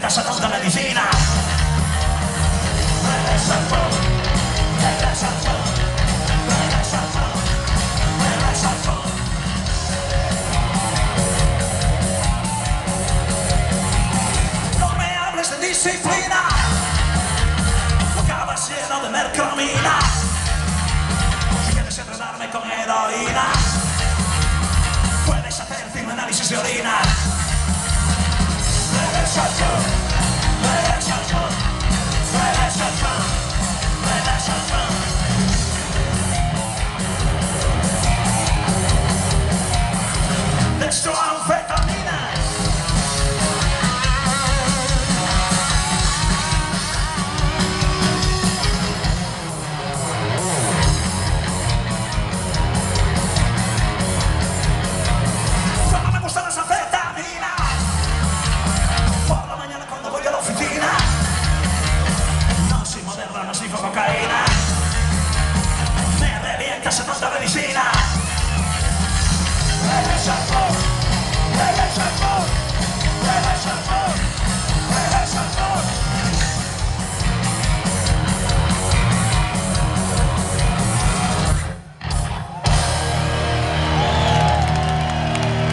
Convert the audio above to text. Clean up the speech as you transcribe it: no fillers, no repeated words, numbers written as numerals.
casa tanta medicina. Regresa al fuego, regresa al fuego, regresa al fuego, regresa al fuego. No me hables de disciplina, no acabas lleno de mercromina. Si quieres entrenarme con heroína, puedes hacer firme análisis de orina.